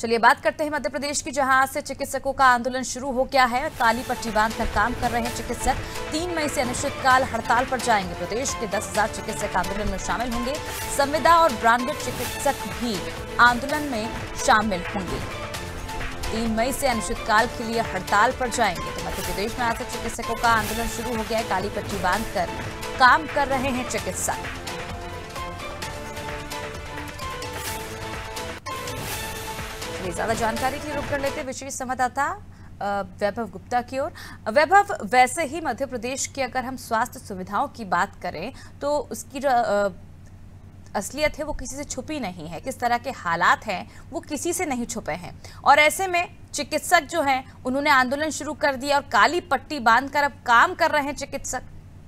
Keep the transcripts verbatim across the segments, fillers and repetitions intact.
चलिए बात करते हैं मध्य प्रदेश की, जहां से चिकित्सकों का आंदोलन शुरू हो गया है। काली पट्टी बांधकर काम कर रहे हैं चिकित्सक। तीन मई से अनिश्चितकाल हड़ताल पर जाएंगे। प्रदेश के दस हजार चिकित्सक आंदोलन में शामिल होंगे। संविदा और ब्रांडेड चिकित्सक भी आंदोलन में शामिल होंगे। तीन मई से अनिश्चितकाल के लिए हड़ताल पर जाएंगे। तो मध्य प्रदेश में आज से चिकित्सकों का आंदोलन शुरू हो गया है। काली पट्टी बांधकर काम कर रहे हैं चिकित्सक। ज्यादा जानकारी के लिए रुक कर लेते विशेष संवाददाता वैभव गुप्ता की ओर। वैभव, वैसे ही मध्य प्रदेश की अगर हम स्वास्थ्य सुविधाओं की बात करें तो उसकी जो असलियत है वो किसी से छुपी नहीं है। किस तरह के हालात हैं वो किसी से नहीं छुपे हैं, और ऐसे में चिकित्सक जो हैं उन्होंने आंदोलन शुरू कर दिया और काली पट्टी बांधकर अब काम कर रहे हैं चिकित्सक।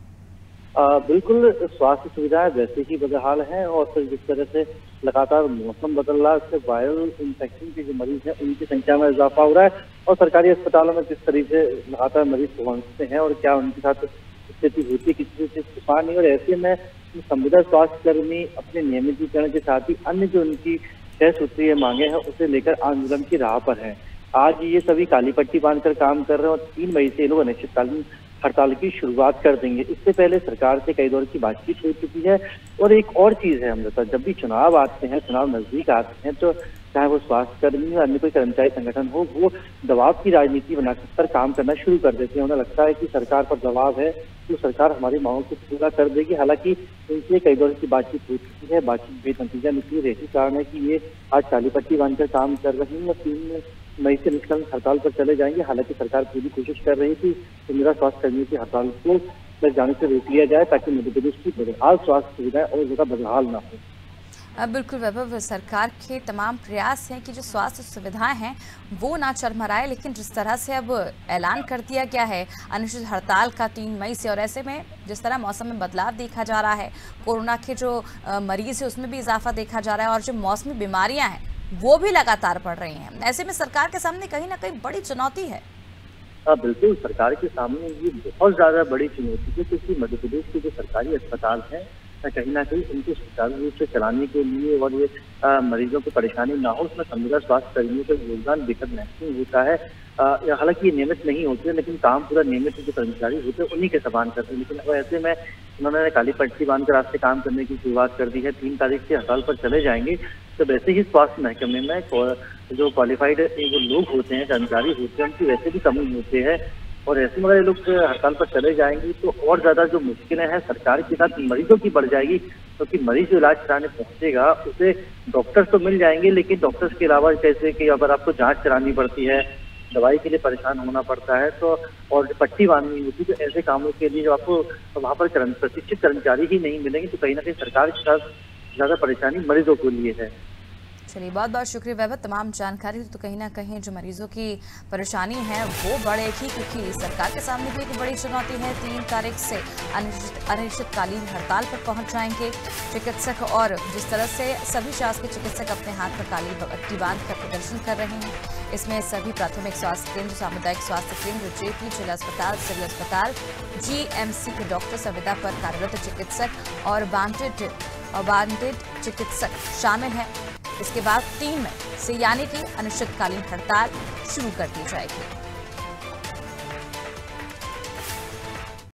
आ, बिल्कुल स्वास्थ्य सुविधाएं वैसे ही बदहाल हैं, और फिर जिस तरह से लगातार मौसम बदल रहा है उससे वायरल इन्फेक्शन के जो मरीज हैं उनकी संख्या में इजाफा हो रहा है, और सरकारी अस्पतालों में किस तरीके से लगातार मरीज पहुंचते हैं और क्या उनके साथ स्थिति होती है किसी से छुपा नहीं। और ऐसे में संविदा स्वास्थ्य कर्मी अपने नियमितीकरण के साथ ही अन्य जो उनकी छह सूत्रीय मांगे हैं उसे लेकर आंदोलन की राह पर हैं। आज ये सभी काली पट्टी बांधकर काम कर रहे हैं और तीन मई से ये लोग अनिश्चितकालीन हड़ताल की शुरुआत कर देंगे। इससे पहले सरकार से कई दौर की बातचीत हो चुकी है। और एक और चीज है अमृता, जब भी चुनाव आते हैं, चुनाव नजदीक आते हैं, तो चाहे वो स्वास्थ्य कर्मी हो अन्य कोई कर्मचारी संगठन हो, वो दबाव की राजनीति बनाकर काम करना शुरू कर देते हैं। उन्हें लगता है कि सरकार पर दबाव है तो सरकार हमारी मांगों को पूरा कर देगी। हालांकि इनसे कई दौर की बातचीत हो चुकी है, बातचीत बेनतीजा निकली। यही कारण है कि ये आज काली पट्टी बांधकर काम कर रही है और तीन मई से निष्काम हड़ताल पर चले जाएंगे। हालांकि सरकार पूरी कोशिश कर रही थी कि मेरा स्वास्थ्य कर्मियों की हड़ताल को जाने से रोक लिया जाए ताकि मध्य प्रदेश की बदहाल स्वास्थ्य सुविधाएं और ज्यादा बदहाल ना हो। बिल्कुल वैभव, सरकार के तमाम प्रयास हैं कि जो स्वास्थ्य सुविधाएं हैं वो ना चरमराए, लेकिन जिस तरह से अब ऐलान कर दिया गया है अनिश्चित हड़ताल का तीन मई से, और ऐसे में जिस तरह मौसम में बदलाव देखा जा रहा है, कोरोना के जो मरीज है उसमें भी इजाफा देखा जा रहा है, और जो मौसमी बीमारियां हैं वो भी लगातार बढ़ रही हैं। ऐसे में सरकार के सामने कहीं ना कहीं बड़ी चुनौती है। हाँ बिल्कुल, सरकार के सामने ये बहुत ज्यादा बड़ी चुनौती है, क्योंकि मध्य प्रदेश के जो सरकारी अस्पताल हैं कहीं ना कहीं उनको सुचारू रूप से चलाने के लिए और ये आ, मरीजों को परेशानी ना हो, उसमें संविदा स्वास्थ्य कर्मियों का योगदान बेहद महत्वपूर्ण होता है। हालांकि ये नियमित नहीं होती है, लेकिन काम पूरा नियमित जो कर्मचारी होते हैं उन्हीं के समान करते हैं। लेकिन अब ऐसे में उन्होंने काली पट्टी बांधकर आज से काम करने की शुरुआत कर दी है। तीन तारीख से हड़ताल पर चले जाएंगे। तो वैसे ही स्वास्थ्य महकमे में जो क्वालिफाइड जो लोग होते हैं, कर्मचारी होते हैं, उनकी वैसे भी कमी होती है, और ऐसे में अगर ये लोग हड़ताल पर चले जाएंगे तो और ज्यादा जो मुश्किलें हैं सरकार के साथ मरीजों की बढ़ जाएगी, क्योंकि तो मरीज जो इलाज कराने पहुंचेगा उसे डॉक्टर्स तो मिल जाएंगे, लेकिन डॉक्टर्स के अलावा जैसे कि अगर आपको जांच करानी पड़ती है, दवाई के लिए परेशान होना पड़ता है, तो और पट्टी बांधनी होती है, तो ऐसे कामों के लिए जो आपको वहाँ पर प्रशिक्षित कर्मचारी ही नहीं मिलेंगे, तो कहीं ना कहीं सरकार के साथ ज्यादा परेशानी मरीजों को लिए है। चलिए बहुत बहुत शुक्रिया वैभव, तमाम जानकारी। तो कहीं ना कहीं जो मरीजों की परेशानी है वो बढ़ेगी, क्योंकि सरकार के सामने भी एक बड़ी चुनौती है। तीन तारीख से अनिश्चित अनिश्चितकालीन हड़ताल पर पहुंच जाएंगे चिकित्सक, और जिस तरह से सभी शासकीय चिकित्सक अपने हाथ पर काली पट्टी बांध कर प्रदर्शन कर रहे हैं, इसमें सभी प्राथमिक स्वास्थ्य केंद्र, सामुदायिक स्वास्थ्य केंद्र, जेपी, जिला अस्पताल, सिविल अस्पताल, जीएमसी के डॉक्टर, संविदा पर कार्यरत चिकित्सक और बांडेड और बांडेड चिकित्सक शामिल हैं। इसके बाद तीन मई से यानी कि अनिश्चितकालीन हड़ताल शुरू कर दी जाएगी।